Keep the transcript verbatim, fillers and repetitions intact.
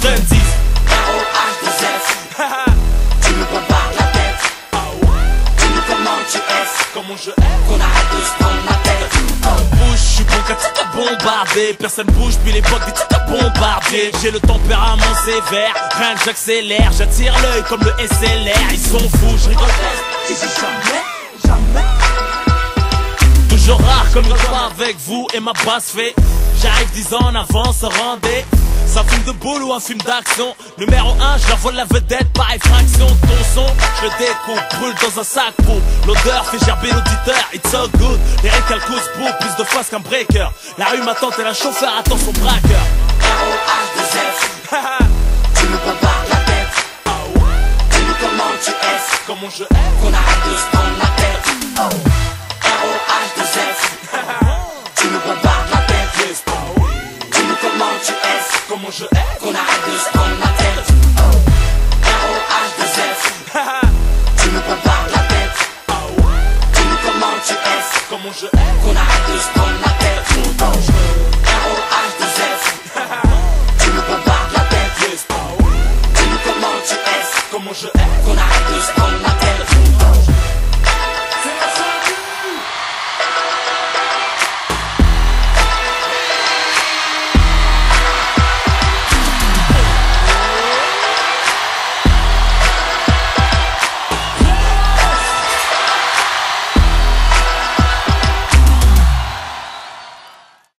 Friendsies. R O H deux F. Tu nous bombardes la tête. Dis-nous comment tu es. Comment je hais qu'on arrête de se prendre la tête. Bouge, je suis bon quand tu t'as bombardé. Personne bouge, puis les potes disent tu t'as bombardé. J'ai le tempérament sévère, rien que j'accélère. J'attire l'œil comme le S L R. Ils sont fous, je rigole. Ils disent jamais, jamais. Toujours rare comme une fois avec vous et ma basse fait. J'arrive dix ans en avance, rendez. C'est un film de boule ou un film d'action. Numéro un, je leur vole la vedette par effraction. Ton son, je le découpe, brûle dans un sac pour l'odeur fait gerber l'auditeur. It's so good, les récals causent pour plus de face qu'un breaker. La rue m'attend et un chauffeur attend son braqueur. R O H deux F. Tu nous bombardes la tête. Dis-nous comment tu es. Comment je hais qu'on arrête de se prendre la tête. R O H deux F. Tu nous bombardes la tête. Dis-nous comment tu es. Comment je hais qu'on arrête de se prendre la tête.